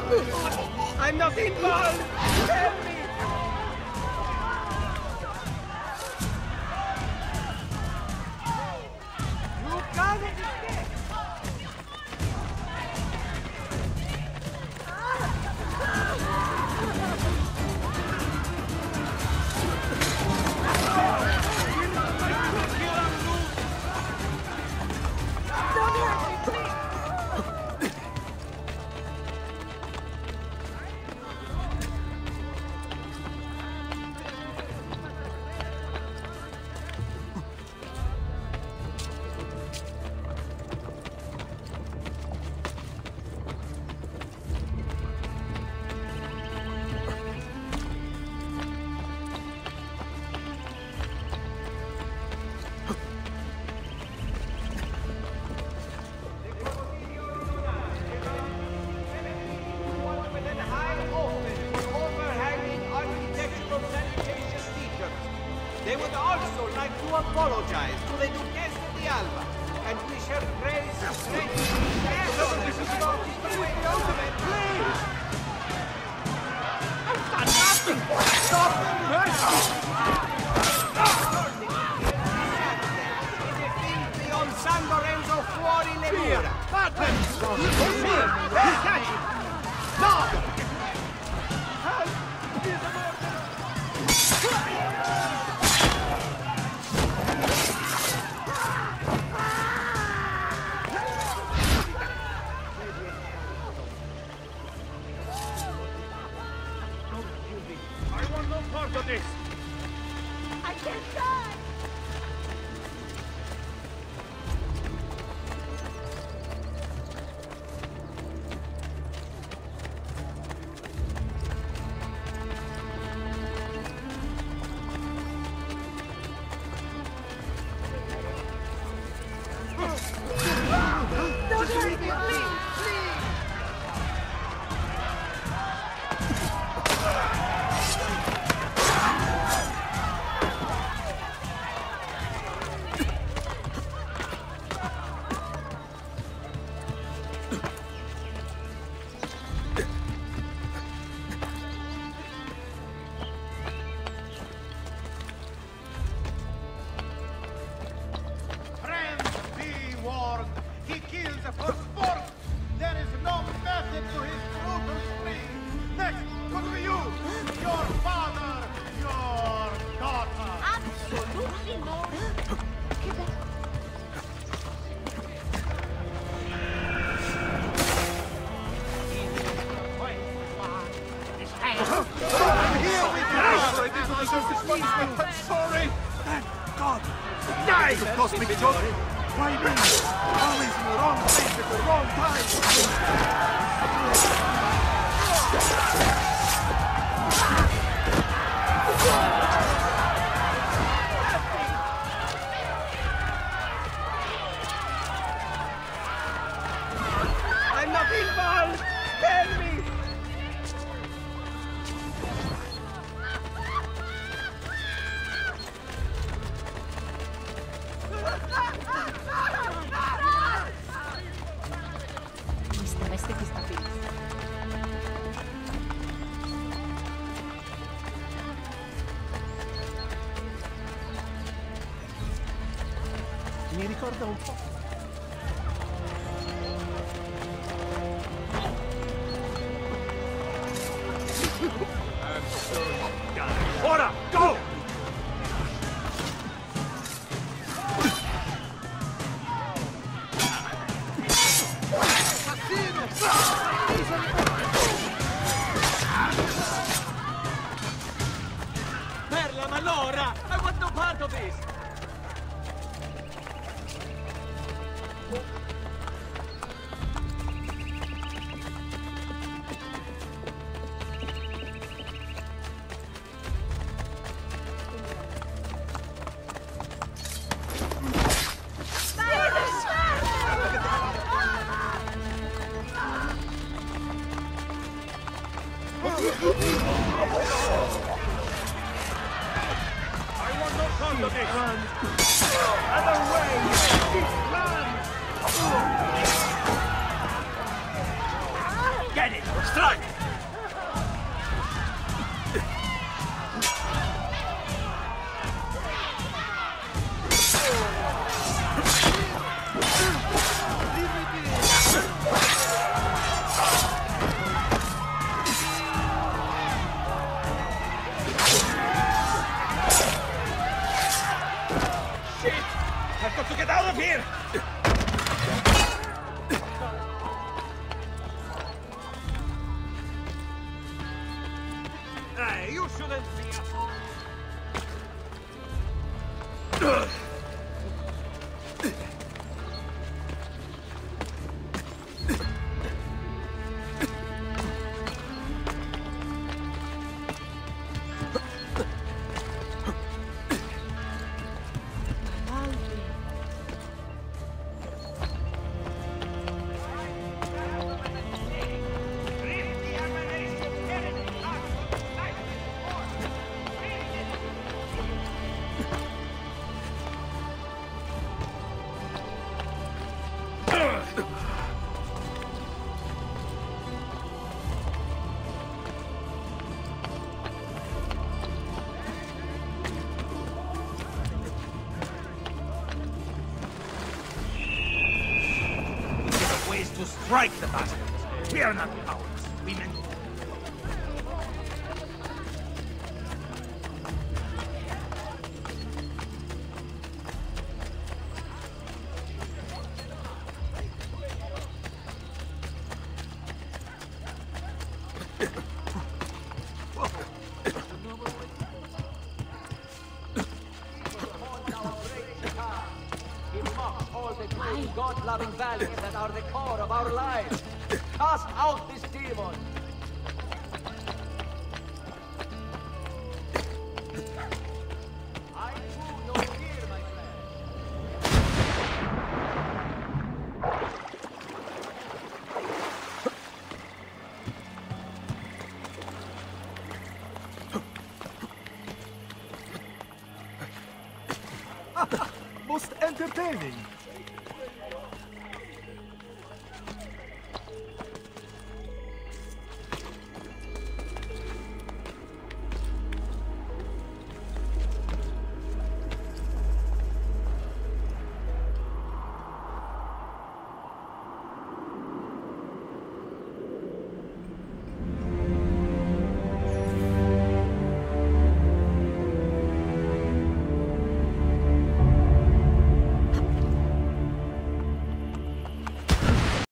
I'm not involved! Help me! You can't escape! They would also like to apologize to the Duchess of the Alba and wish her grace a great please! I've done nothing! Stop on San Lorenzo fuori le mura! Batman! Catch him! No! I can't die! Don't hurt me, please! Sorry! Thank God! Die! Cosmic joke! Why me? Always in the wrong place at the wrong time! I'm not involved! Help me! Este che sta felice. Mi ricorda un po'. Ora, go! Perla, ma Laura! I want no part of this! to get out of here! Hey, you shouldn't be... to strike the bastards. We are not cowards. We meant it. God-loving values that are the core of our lives. Cast out this demon. I too know fear, my friend. Most entertaining.